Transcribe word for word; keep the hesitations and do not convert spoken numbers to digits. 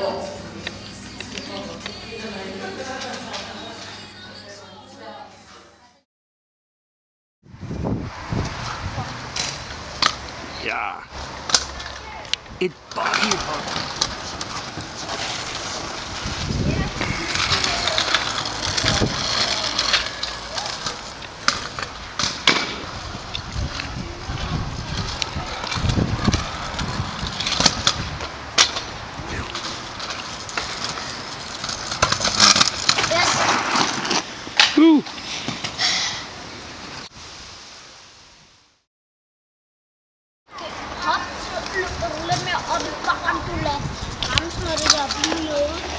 Yeah. It body hug. Ooh. Hot, look, let me order back onto the arms, not a blue.